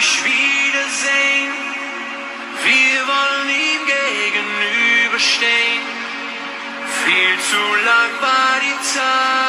dich wiedersehen. Wir wollen ihm gegenüberstehen. Viel zu lang war die Zeit.